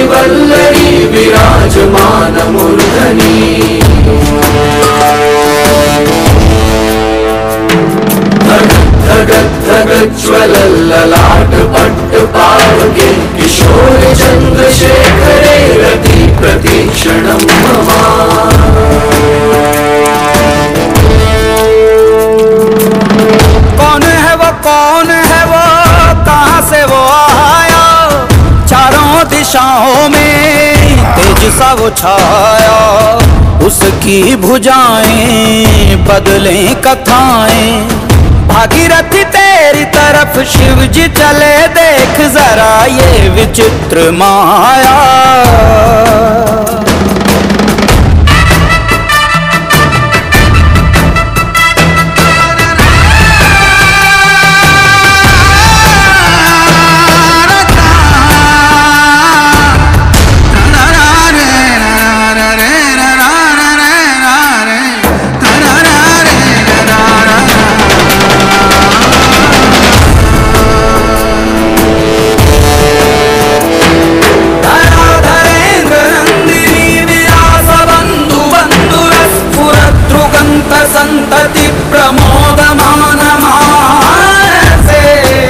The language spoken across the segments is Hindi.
वल्लरी विराजमान मूर्धनि। ज्वलल्ललाट पट्ट पावके किशोर चंद्रशेखरे रति प्रतीक्षणं मम। कौन है वो कहाँ से वो आया, चारों दिशाओं में तेज सा वो छाया। उसकी भुजाएं बदलें कथाएं, भागीरथी तेरी तरफ शिव जी चले, देख जरा ये विचित्र माया। संतति प्रमोदमान मानसे,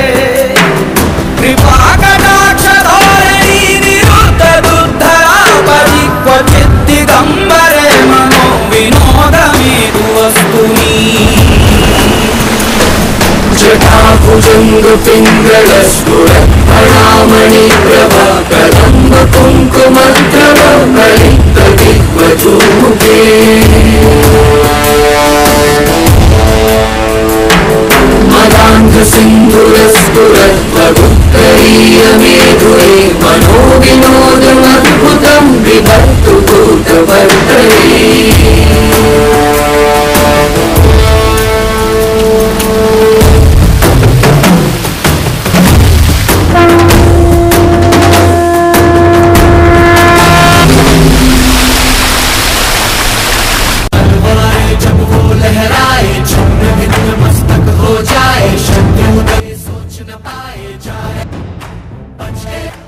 कृपा कटाक्ष धोरणी निरुद्ध दुद्धरा परि क्वचित् दिगंबरे मनो विनोदमेतु वस्तुनि। जटाभुजंग पिंगल स्फुरत् फणामणि प्रभा, कदम्ब कुंकुमद्रव ललित दिग्वधूमुखे। मदान्ध सिन्धुरस्फुरत् वधूत्तरीय मेधुरे, मनो विनोदमद्भुतं विभक्तु भूतवर्तरे। जब वो लहराए छन्न भिन्न मस्तक हो जाए, शत्रुदय सोच न पाए जाए।